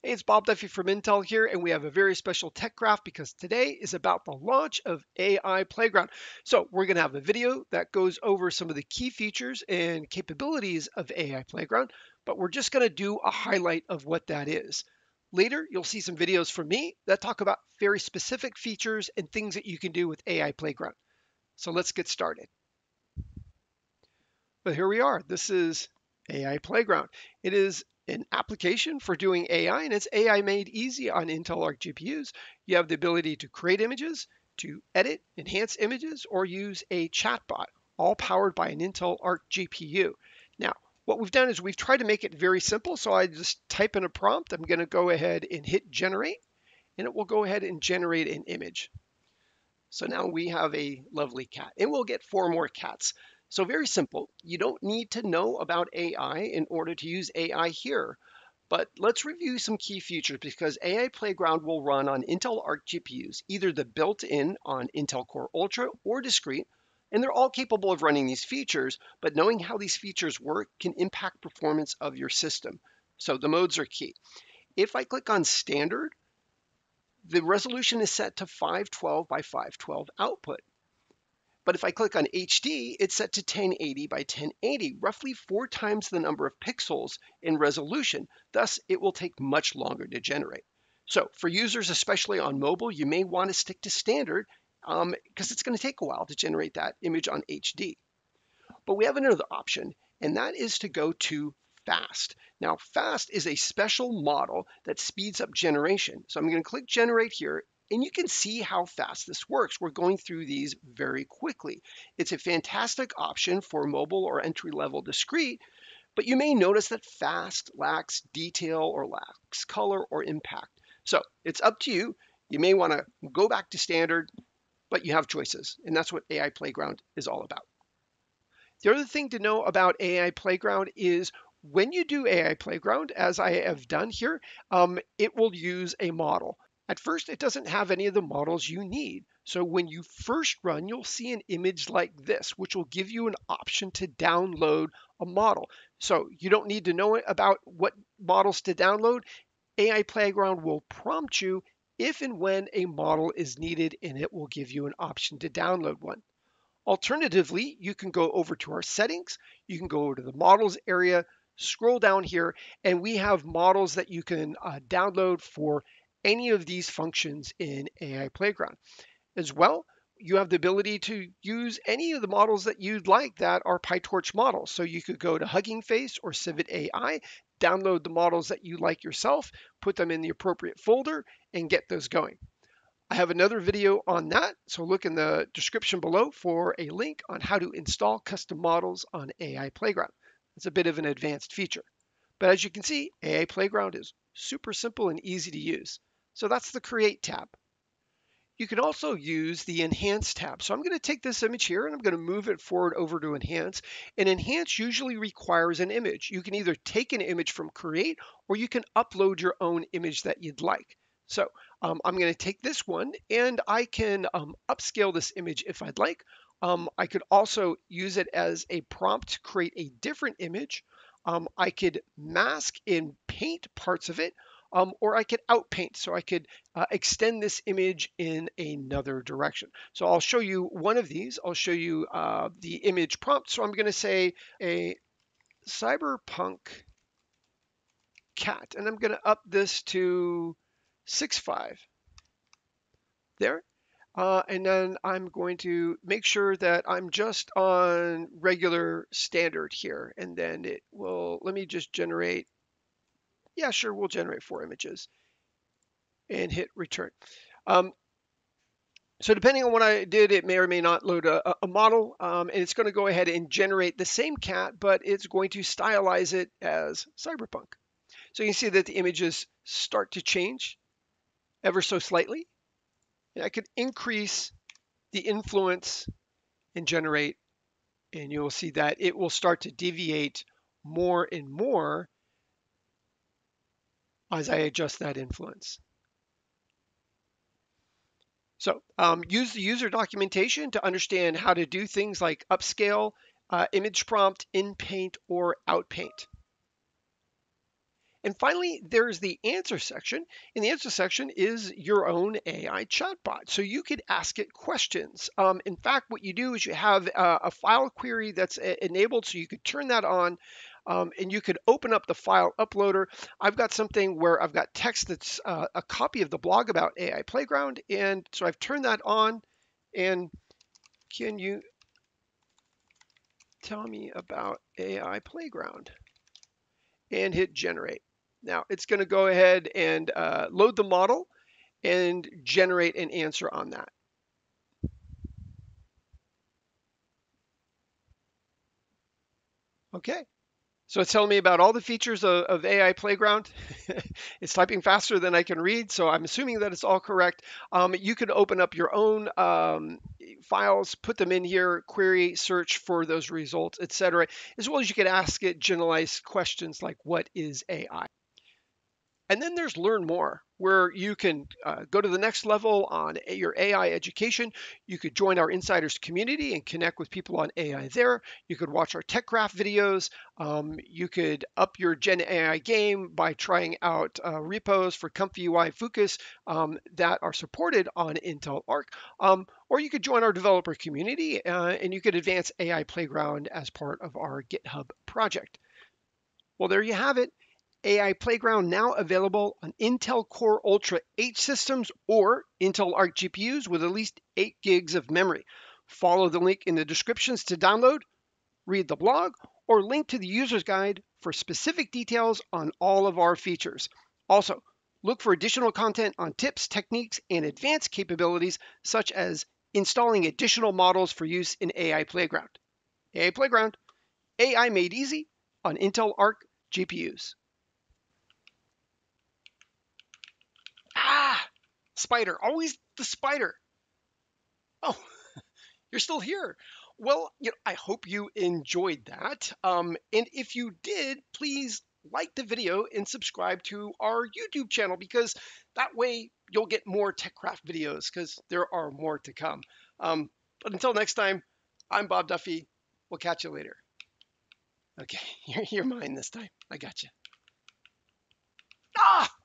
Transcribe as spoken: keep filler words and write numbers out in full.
Hey, it's Bob Duffy from Intel here, and we have a very special tech craft because today is about the launch of A I Playground. So we're going to have a video that goes over some of the key features and capabilities of A I Playground, but we're just going to do a highlight of what that is. Later, you'll see some videos from me that talk about very specific features and things that you can do with A I Playground. So let's get started. But here we are. This is A I Playground. It is an application for doing A I, and it's A I made easy on Intel Arc G P Us. You have the ability to create images, to edit, enhance images, or use a chatbot, all powered by an Intel Arc G P U. Now, what we've done is we've tried to make it very simple. So I just type in a prompt. I'm going to go ahead and hit generate, and it will go ahead and generate an image. So now we have a lovely cat, and we'll get four more cats. So very simple. You don't need to know about A I in order to use A I here. But let's review some key features because A I Playground will run on Intel Arc G P Us, either the built-in on Intel Core Ultra or discrete, and they're all capable of running these features, but knowing how these features work can impact performance of your system. So the modes are key. If I click on standard, the resolution is set to five twelve by five twelve output. But if I click on H D, it's set to ten eighty by ten eighty, roughly four times the number of pixels in resolution. Thus, it will take much longer to generate. So for users, especially on mobile, you may want to stick to standard because um, it's going to take a while to generate that image on H D. But we have another option, and that is to go to fast. Now, fast is a special model that speeds up generation. So I'm going to click generate here, and you can see how fast this works. We're going through these very quickly. It's a fantastic option for mobile or entry-level discrete, but you may notice that fast lacks detail or lacks color or impact. So it's up to you. You may want to go back to standard, but you have choices, and that's what A I Playground is all about. The other thing to know about A I Playground is when you do A I Playground, as I have done here, um, it will use a model. At first, it doesn't have any of the models you need. So when you first run, you'll see an image like this, which will give you an option to download a model. So you don't need to know about what models to download. A I Playground will prompt you if and when a model is needed, and it will give you an option to download one. Alternatively, you can go over to our settings, you can go over to the models area, scroll down here, and we have models that you can uh, download for any of these functions in A I Playground. As well, you have the ability to use any of the models that you'd like that are PyTorch models. So you could go to Hugging Face or Civet A I, download the models that you like yourself, put them in the appropriate folder, and get those going. I have another video on that, so look in the description below for a link on how to install custom models on A I Playground. It's a bit of an advanced feature. But as you can see, A I Playground is super simple and easy to use. So that's the Create tab. You can also use the Enhance tab. So I'm going to take this image here and I'm going to move it forward over to Enhance. And Enhance usually requires an image. You can either take an image from Create or you can upload your own image that you'd like. So um, I'm going to take this one and I can um, upscale this image if I'd like. Um, I could also use it as a prompt to create a different image. Um, I could mask and paint parts of it, um, or I could outpaint. So I could uh, extend this image in another direction. So I'll show you one of these. I'll show you uh, the image prompt. So I'm going to say a cyberpunk cat, and I'm going to up this to six five there. Uh, and then I'm going to make sure that I'm just on regular standard here. And then it will, let me just generate, yeah, sure, we'll generate four images and hit return. Um, so depending on what I did, it may or may not load a, a model. Um, and it's going to go ahead and generate the same cat, but it's going to stylize it as cyberpunk. So you can see that the images start to change ever so slightly. And I could increase the influence and generate, and you'll see that it will start to deviate more and more as I adjust that influence. So um, use the user documentation to understand how to do things like upscale, uh, image prompt, in paint, or outpaint. And finally, there's the answer section. In the answer section is your own A I chatbot. So you could ask it questions. Um, in fact, what you do is you have a, a file query that's a- enabled, so you could turn that on. Um, and you could open up the file uploader. I've got something where I've got text that's uh, a copy of the blog about A I Playground. And so I've turned that on. And can you tell me about A I Playground? And hit generate. Now it's going to go ahead and uh, load the model and generate an answer on that. Okay. So it's telling me about all the features of, of A I Playground. It's typing faster than I can read, so I'm assuming that it's all correct. Um, you can open up your own um, files, put them in here, query, search for those results, et cetera, as well as you can ask it generalized questions like, what is A I? And then there's Learn More, where you can uh, go to the next level on your A I education. You could join our Insiders community and connect with people on A I there. You could watch our TechCraft videos. Um, you could up your Gen A I game by trying out uh, repos for ComfyUI Focus um, that are supported on Intel Arc. Um, or you could join our developer community uh, and you could advance A I Playground as part of our GitHub project. Well, there you have it. A I Playground now available on Intel Core Ultra H systems or Intel Arc G P Us with at least eight gigs of memory. Follow the link in the descriptions to download, read the blog, or link to the user's guide for specific details on all of our features. Also, look for additional content on tips, techniques, and advanced capabilities such as installing additional models for use in A I Playground. A I Playground, A I made easy on Intel Arc G P Us. Ah, spider, always the spider. Oh, you're still here. Well, you know, I hope you enjoyed that. Um, and if you did, please like the video and subscribe to our YouTube channel because that way you'll get more TechCraft videos because there are more to come. Um, but until next time, I'm Bob Duffy. We'll catch you later. Okay, you're, you're mine this time. I got you. Ah!